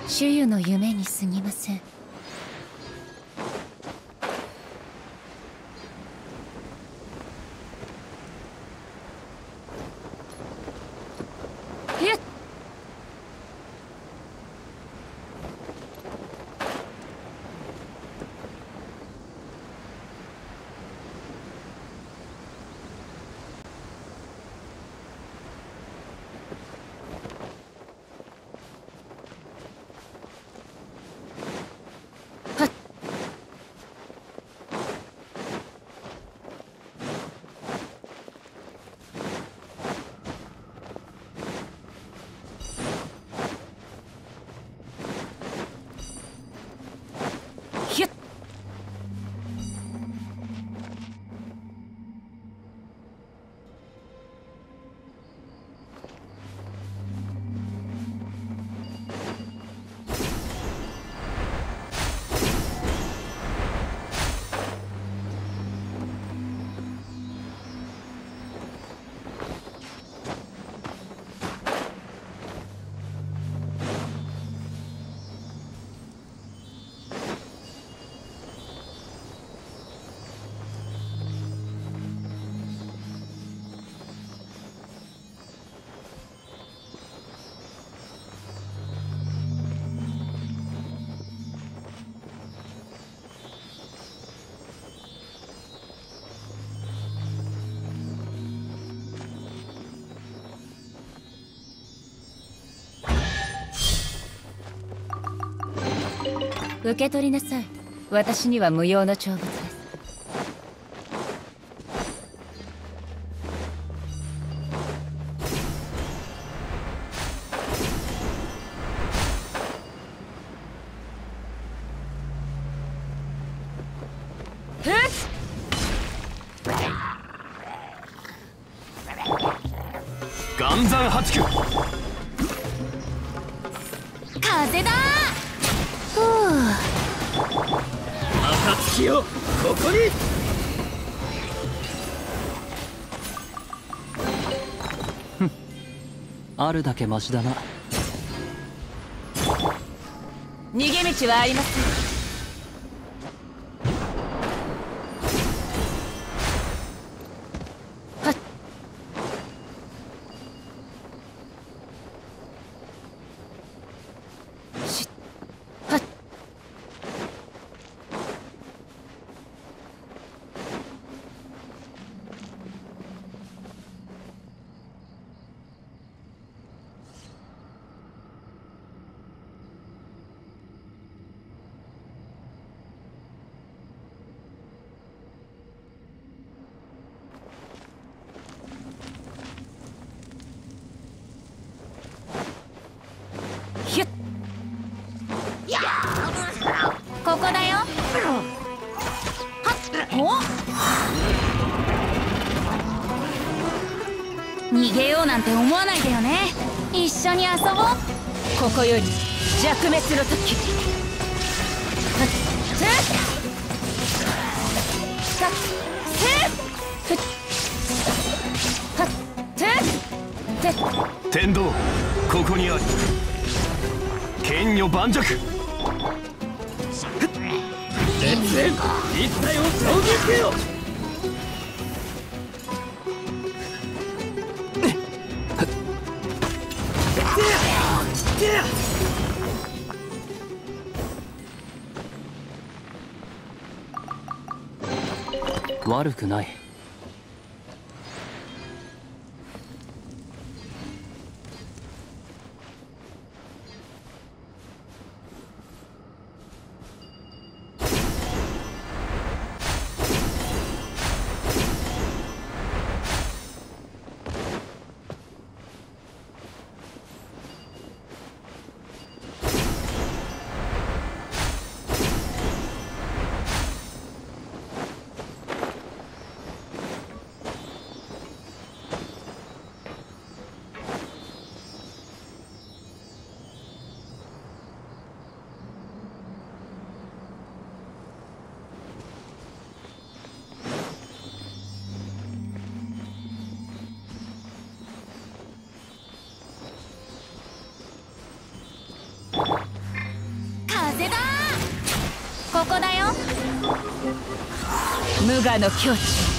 主湯の夢に過ぎません。受け取りなさい。私には無用の長物です。 岩山八九。 風だ暁よ、ここに。 あるだけマシだな。 逃げ道はありません。ここだよ。逃げようなんて思わないでよね。一緒に遊ぼう。ここより弱滅の時。 天道、ここにあり。剣女盤石。烈焰一体を衝撃よ。 悪くない。 こだよ。無我の境地。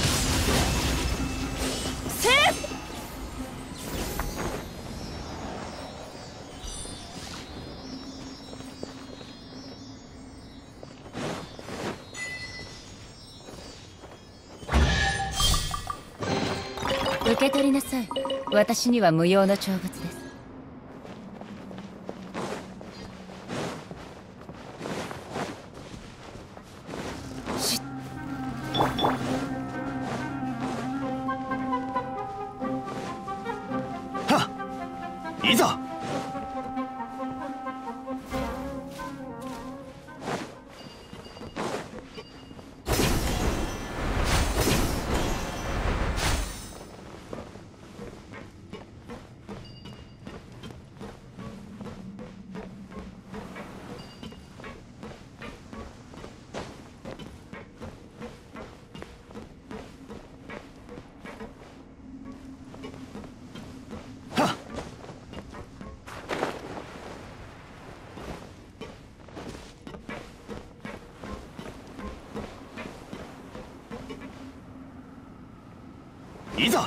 せっ受け取りなさい。私には無用の長物です。 はっ、いざ。いざ。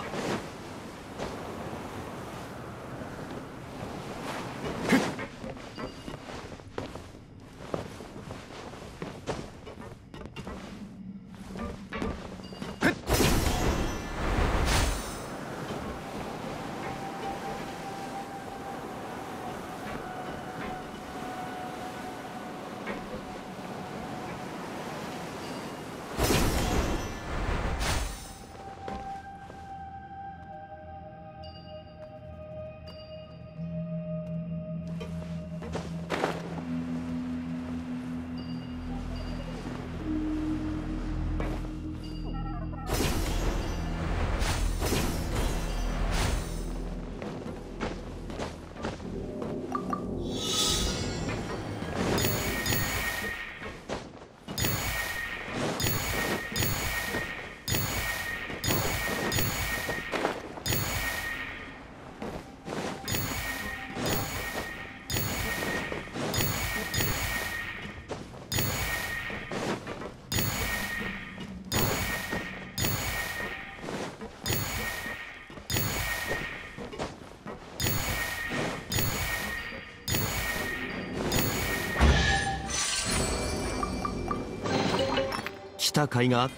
来た甲斐があった。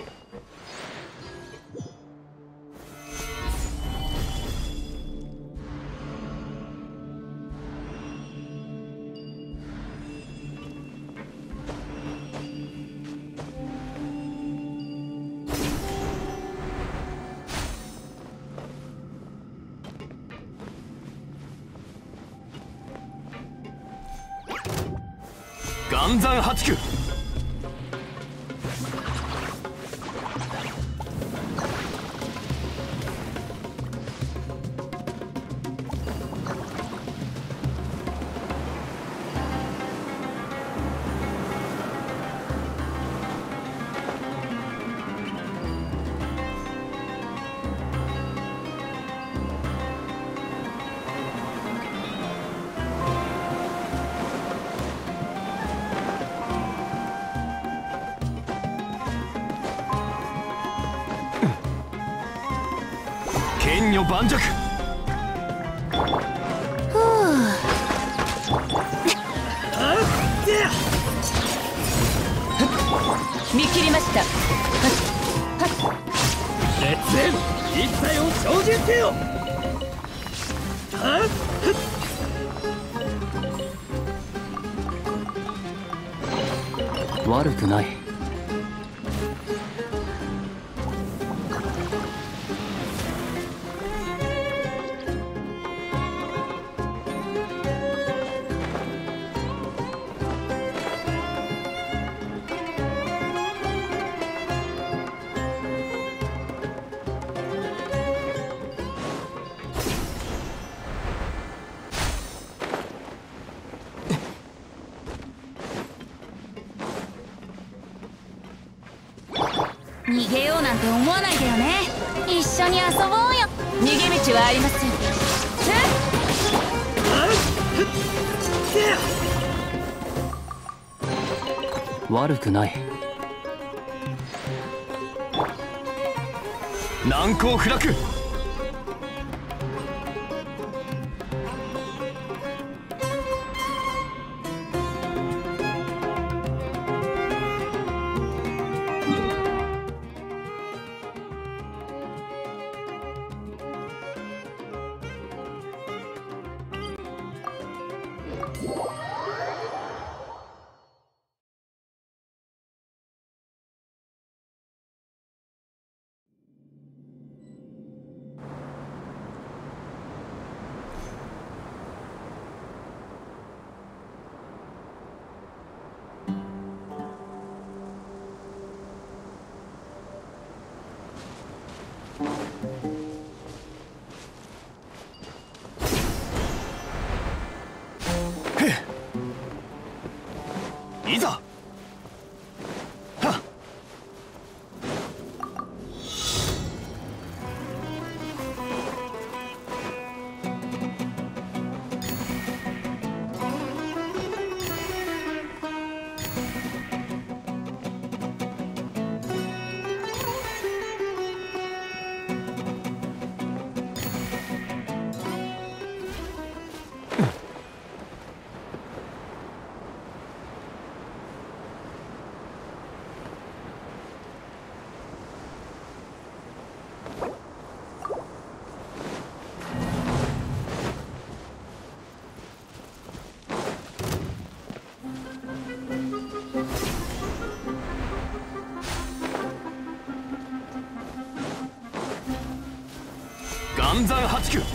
岩山八九。剣女盤石。 見切りました。 烈焰一切を精進せよ。 悪くない。 逃げようなんて思わないでよね。一緒に遊ぼうよ。逃げ道はありません。 悪くない。 難攻不落。いざ。はっ。暗山八九。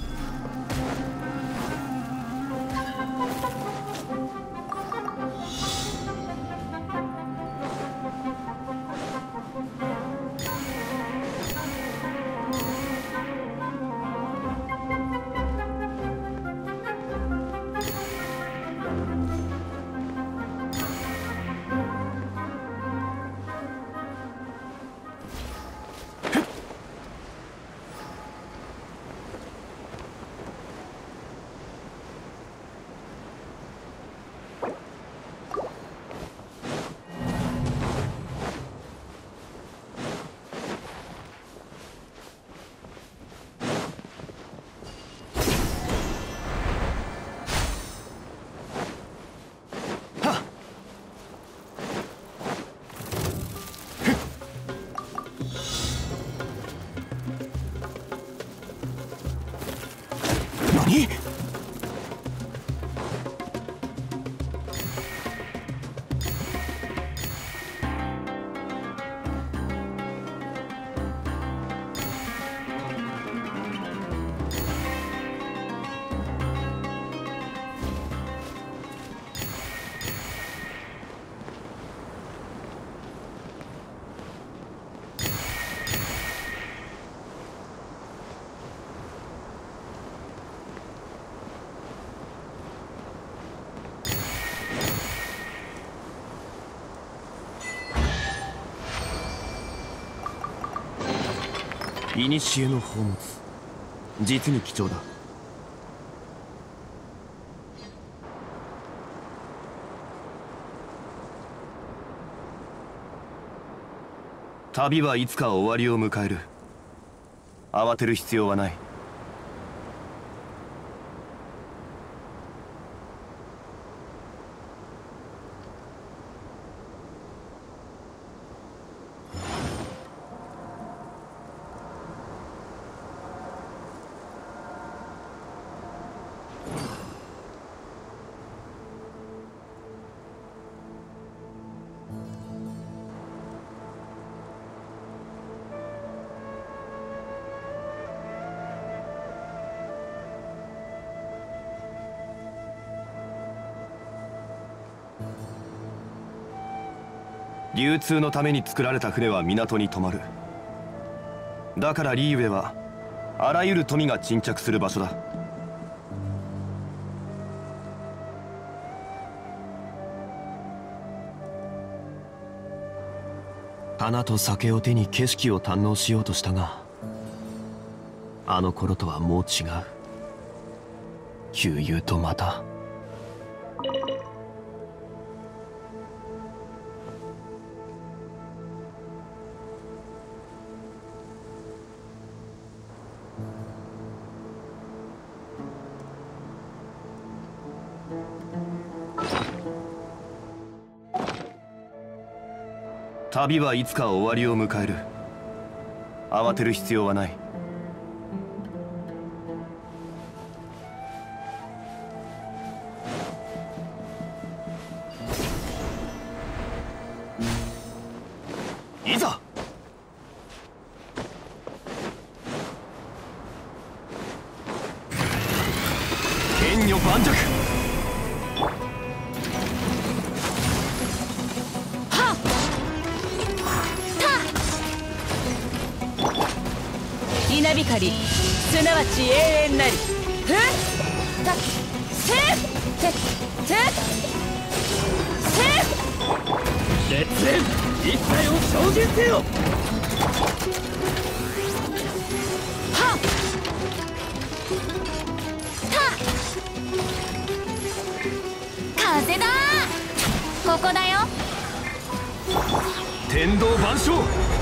何？古の宝物、実に貴重だ。旅はいつか終わりを迎える。慌てる必要はない。流通のために作られた船は港に止まる。だからリーウェはあらゆる富が沈着する場所だ。花と酒を手に景色を堪能しようとしたが、あの頃とはもう違う。旧友とまた。 旅はいつか終わりを迎える。慌てる必要はない。いざ。剣女盤石。 稲光すなわち永遠なり。ふったせててせ烈焰一体を精進せよ。 はた風だ。ここだよ。 天道万象。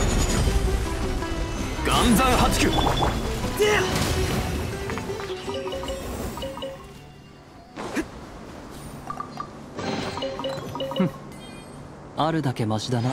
岩山八九。 あるだけマシだな。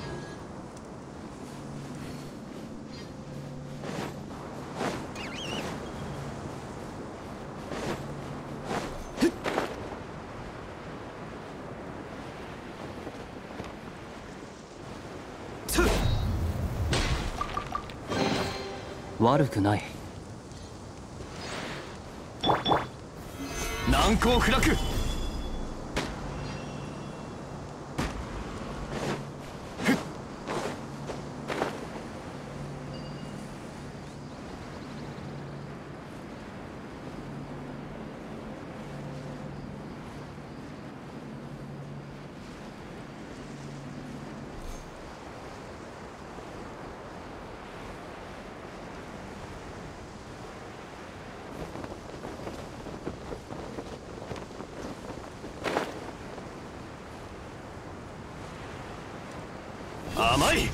悪くない。 難攻不落。甘い。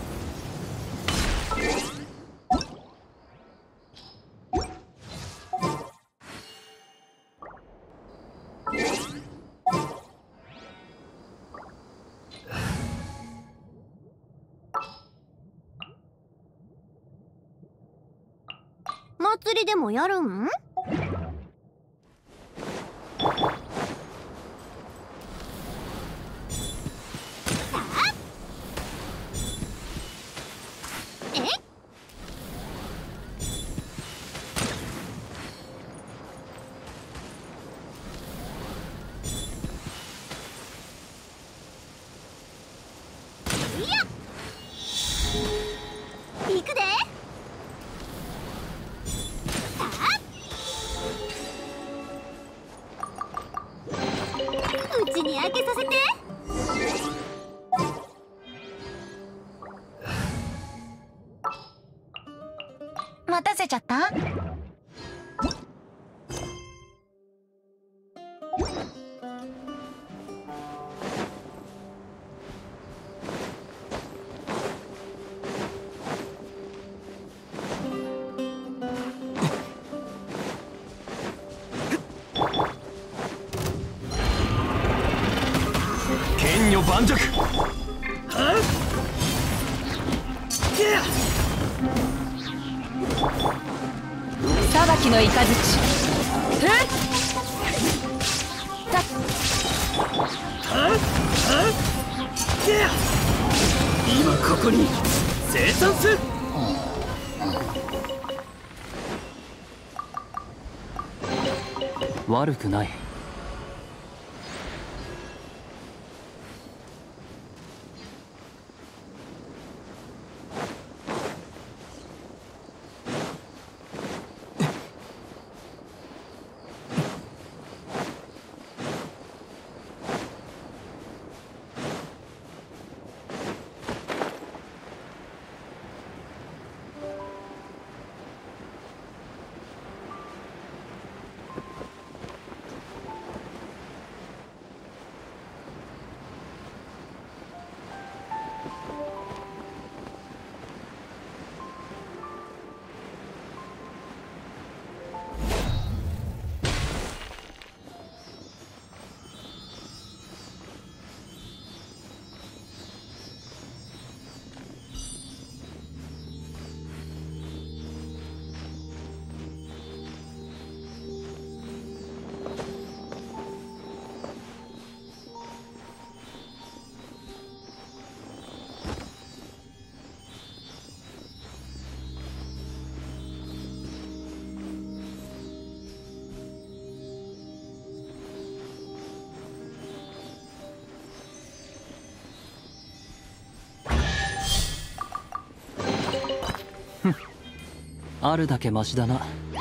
祭りでもやるん？行くで。うちに開けさせて。 待たせちゃった？ 剣女盤石。 裁きの雷。 今ここに生産す。 悪くない。 あるだけマシだな。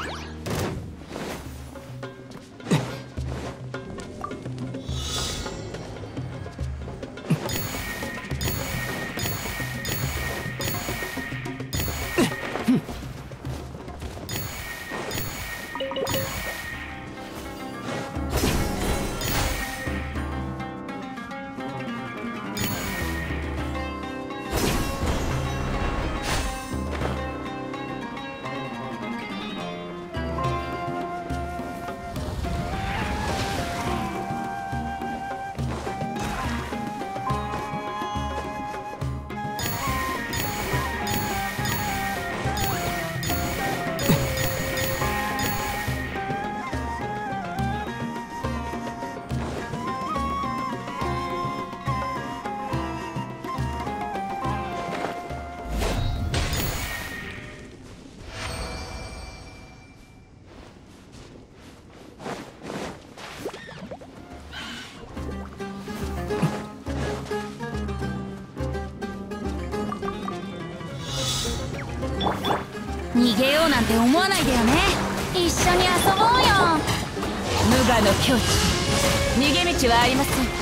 逃げようなんて思わないでよね。一緒に遊ぼうよ。無我の境地、逃げ道はありません。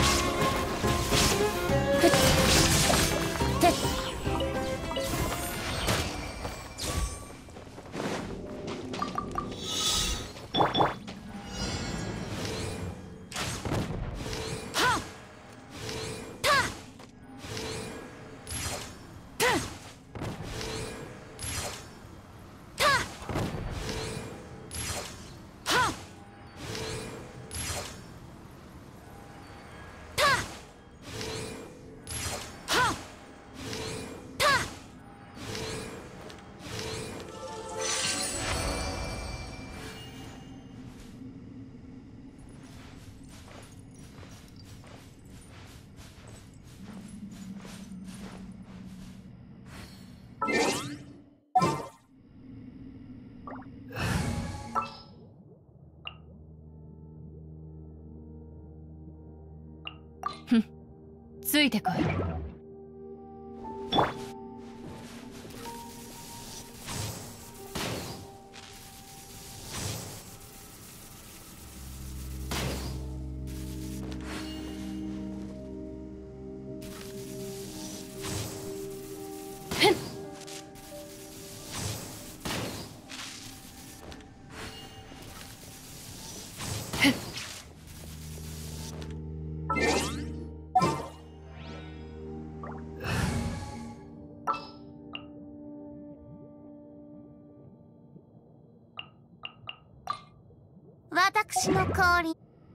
ふってっ。はったったっついてこい。 私の氷。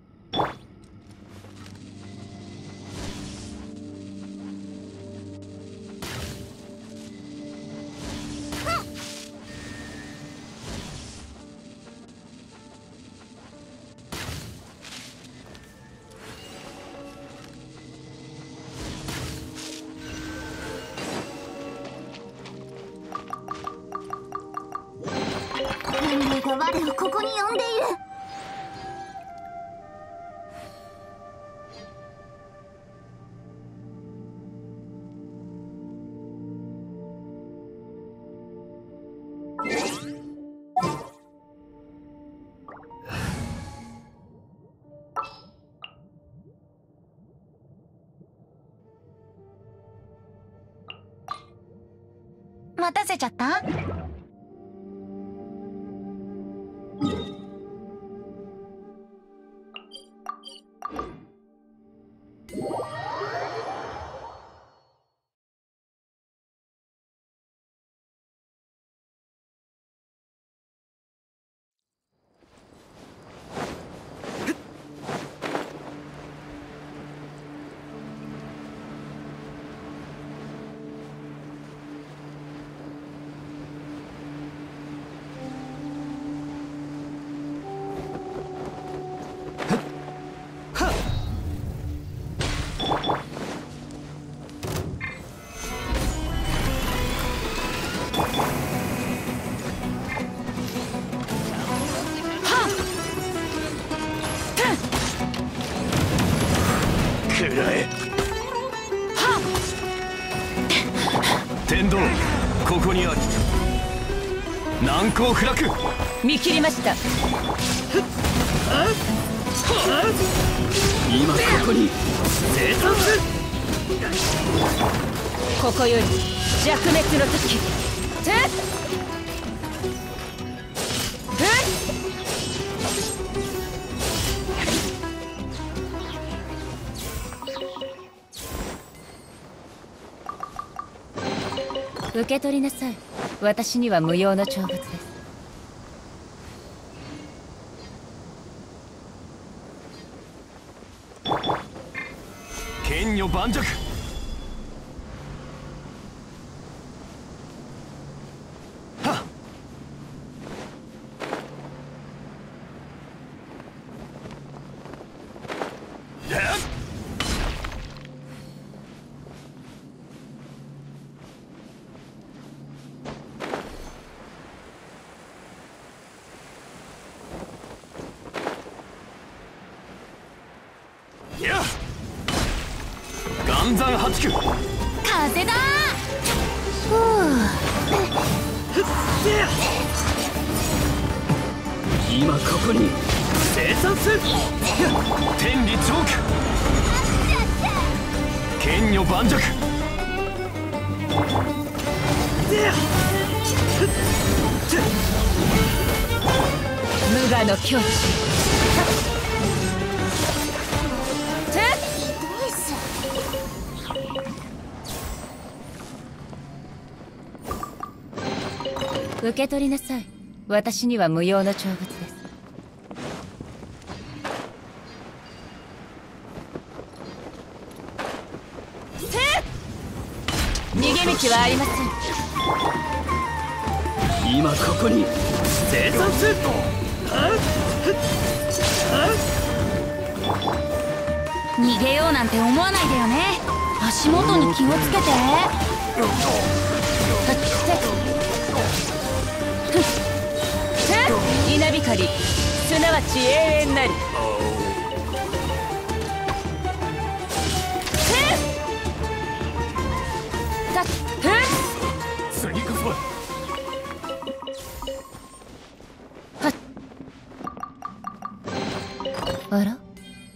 運命が我をここに呼んでいる。 待たせちゃった？ 天道、ここにあり。 難攻不落。 見切りました。 今ここに生産する。 ここより弱滅の時。受け取りなさい。私には無用の長物です。 剣女盤石。はっ。岩山八九。 風だ。 今ここに生産する。 天理チョーク。剣女盤石。 無我の境地。受け取りなさい。私には無用の長物です。逃げ道はありません。 今ここに生産する。 逃げようなんて思わないでよね。足元に気をつけて。稲光、すなわち永遠なり。 次こそは。 あら、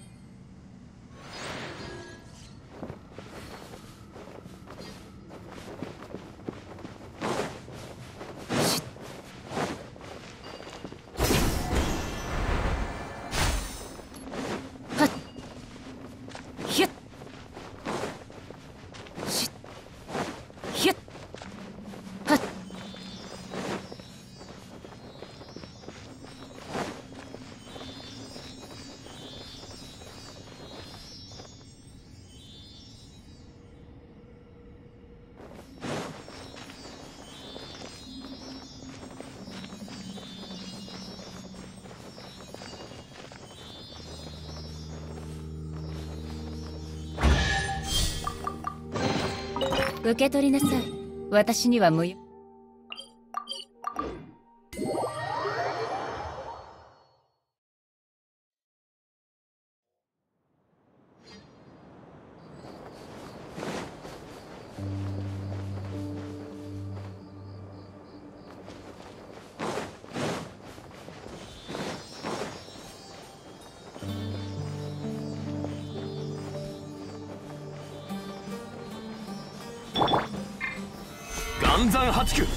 受け取りなさい。私には無用。 岩山八九。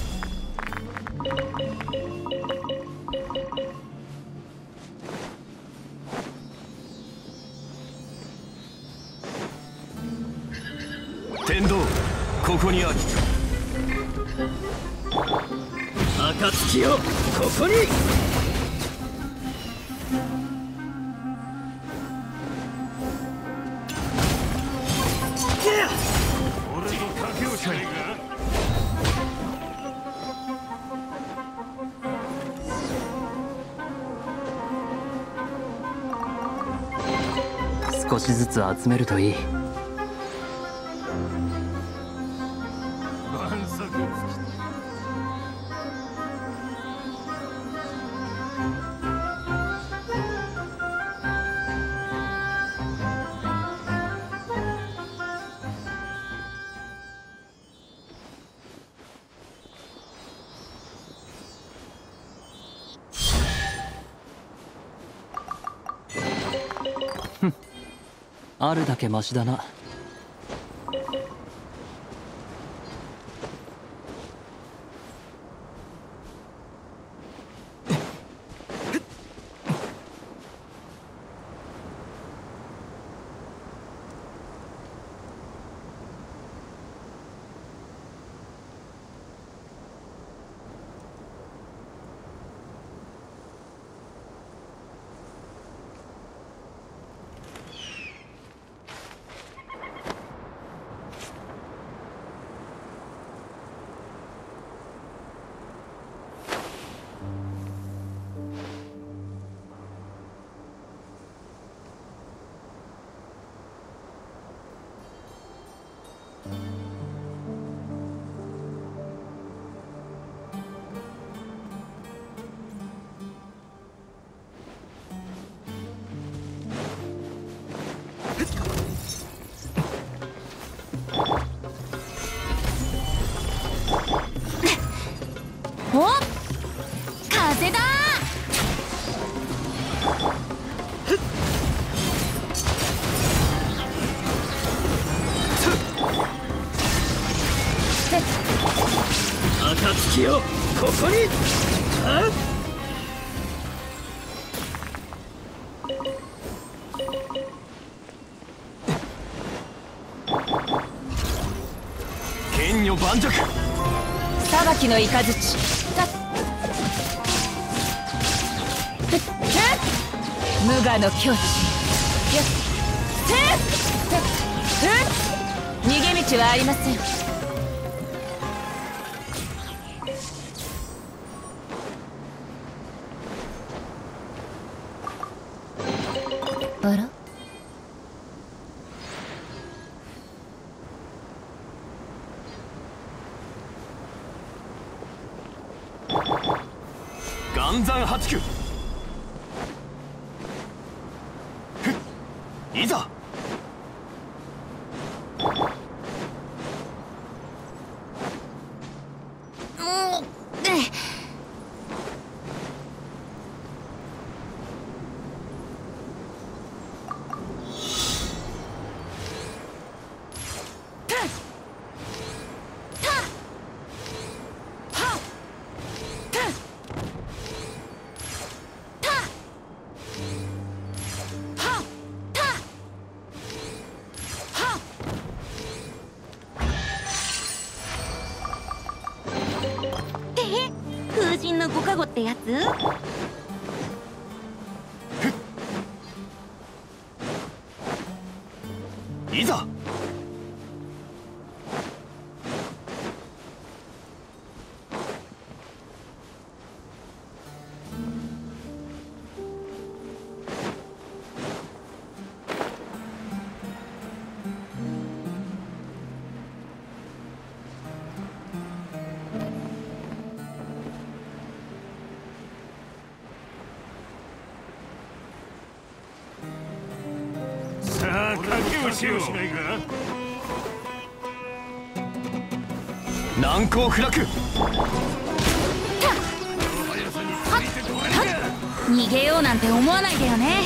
天道、ここにあり。 暁よ、ここに。 俺と賭けをしないか。 少しずつ集めるといい。 万策尽きた。 あるだけマシだな。 お、風だ。 暁よ、ここに。あっ、 剣女盤石。 裁きの雷。無我の境地。逃げ道はありません。あら、 岩山八九。いざ。 風神のご加護ってやつ？ いざ。 さあ、賭けをしよう。 難攻不落。 逃げようなんて思わないでよね。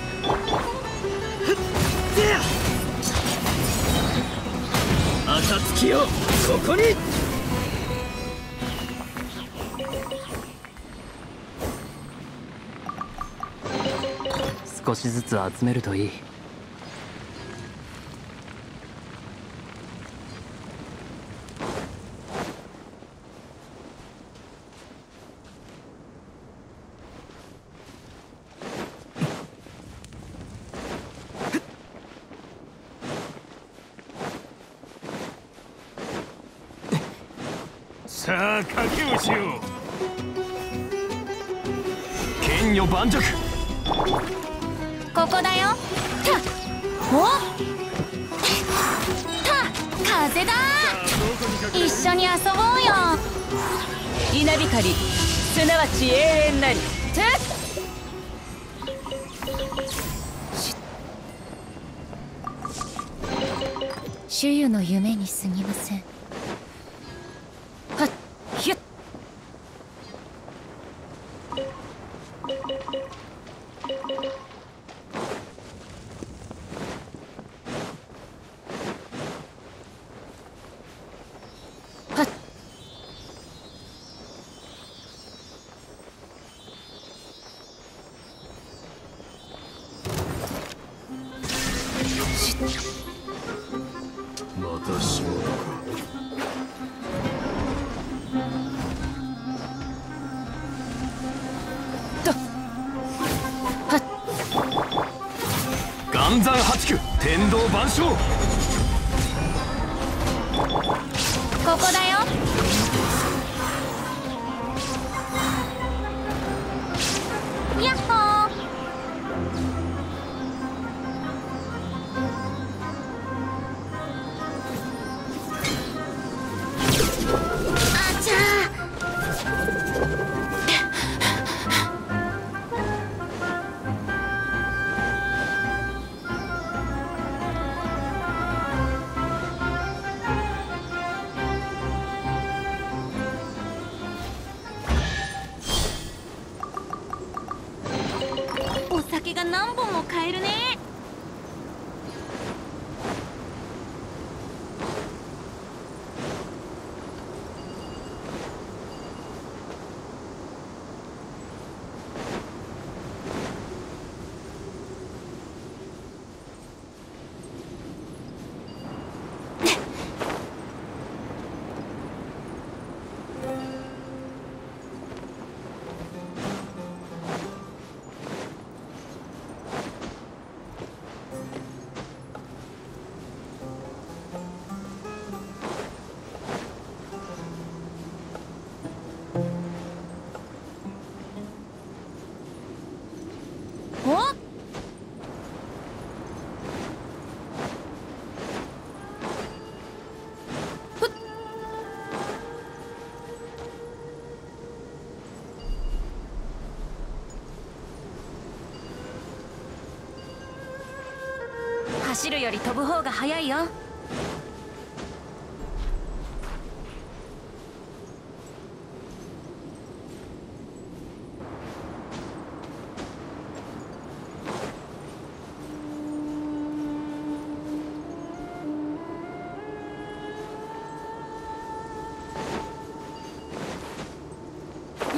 暁よ、ここに。 少しずつ集めるといい。 さあ、賭けをしよう。 剣女盤石。 ここだよ。お、風だ。一緒に遊ぼうよ。稲光、すなわち永遠なり。主湯の夢に過ぎません。はっ、ひゅっ。 た仕事か。 岩山八九天道万象。 ここだよ。やっほー。 あちゃー、お酒が何本も買えるね。 お、走るより飛ぶ方が早いよ。うん。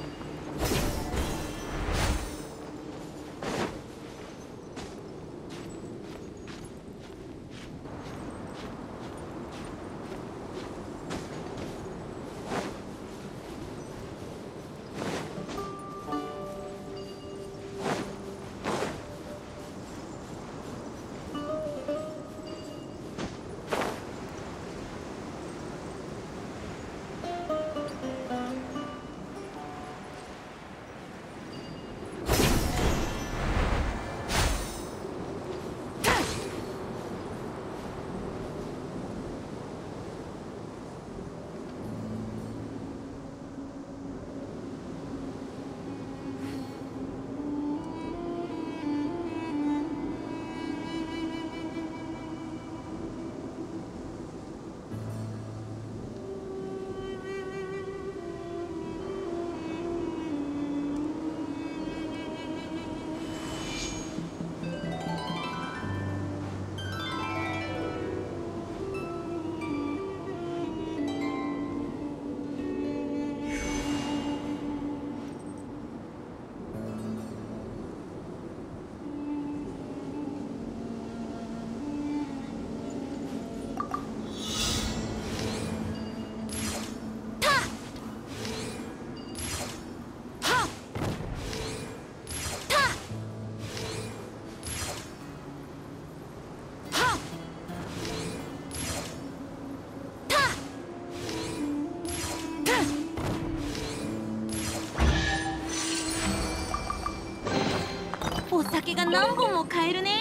お酒が何本も買えるね。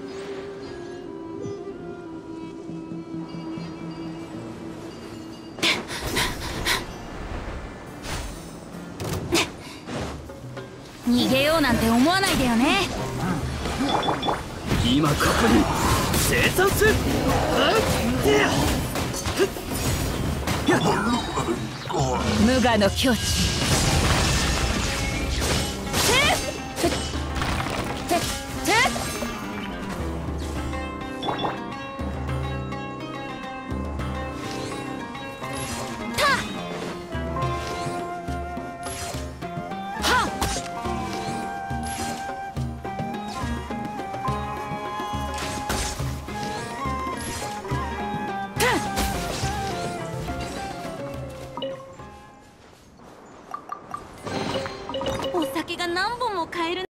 逃げようなんて思わないでよね。 今ここに生産する。 無我の境地。 酒が何本も買えるね。